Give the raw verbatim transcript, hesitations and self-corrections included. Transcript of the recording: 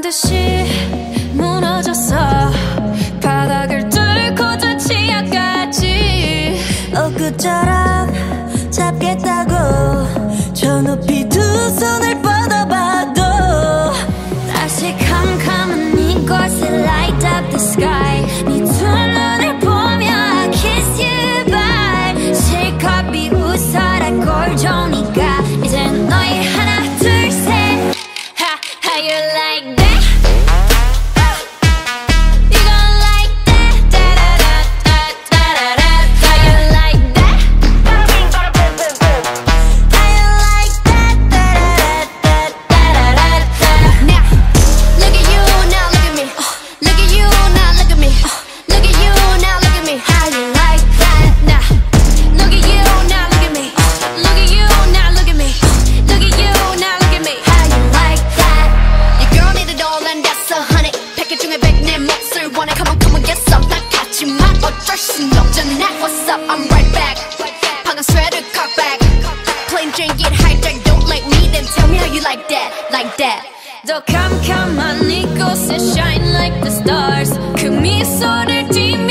듯이 무너졌어. 바닥을 뚫고 저 치아까지 엊그처럼 잡겠다고 저 높이 두 손을 뻗어봐도 다시 캄캄한 이곳에 light up the sky. 네 두 눈을 보며 I kiss you bye. 실컷 비웃어라 꼴좋으니까 이젠 너희 하나 둘 셋. Ha, how you like that? You gon' like that? Da da da da da da da. How you like that? How you like that? Da da da da da da da. Now, look at you, now look at me. Look at you, now look at me. Look at you, now look at me. How you like that? Now, look at you, now look at me. Look at you, now look at me. Look at you, now look at me. How you like that? Your girl need it all and that's a honey. 패킷 중에 백 내 몫을 원해. Come on, come on, get some. 나 같지만 어쩔 순 없잖아. What's up? I'm right back. 방금 sweater cut back. Plain Jane get hijacked. Don't like me, then tell me how you like that, like that. 더 캄캄한 이곳에 shine like the stars. 그 미소를 띠